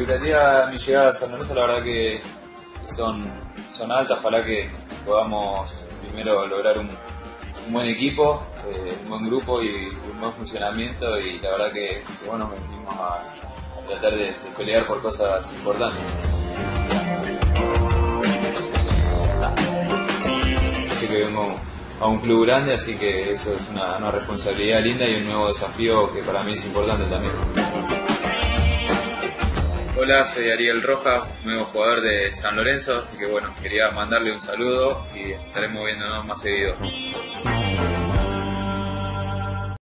expectativas de mi llegada a San Lorenzo, la verdad que son altas. Ojalá que podamos primero lograr un buen equipo, un buen grupo y un buen funcionamiento, y la verdad que bueno, venimos a tratar de pelear por cosas importantes. Así que vengo a un club grande, así que eso es una responsabilidad linda y un nuevo desafío que para mí es importante también. Hola, soy Ariel Rojas, nuevo jugador de San Lorenzo, así que bueno, quería mandarle un saludo y estaremos viéndonos más seguido.